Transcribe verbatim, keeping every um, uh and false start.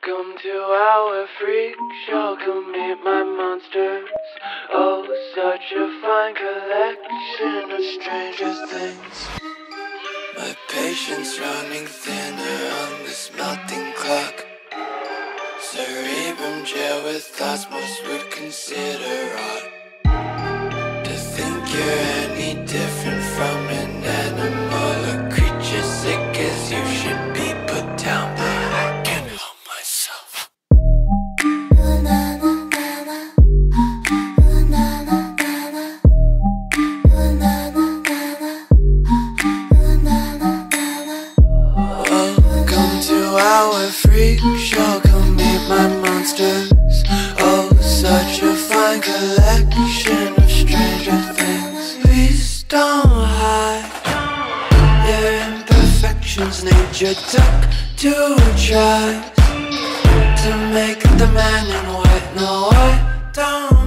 Welcome to our freak show, come meet my monsters. Oh, such a fine collection of stranger things. My patience running thinner on this melting clock. Cerebrum jail with thoughts most would consider odd. To think you're any different from an animal or creature sick as you should be put down, but I can't help myself. Welcome to our freak show, come meet my monsters. Oh, such a fine collection of stranger things. Please don't hide your imperfections. Nature took two tries to make the man in white. No, I don't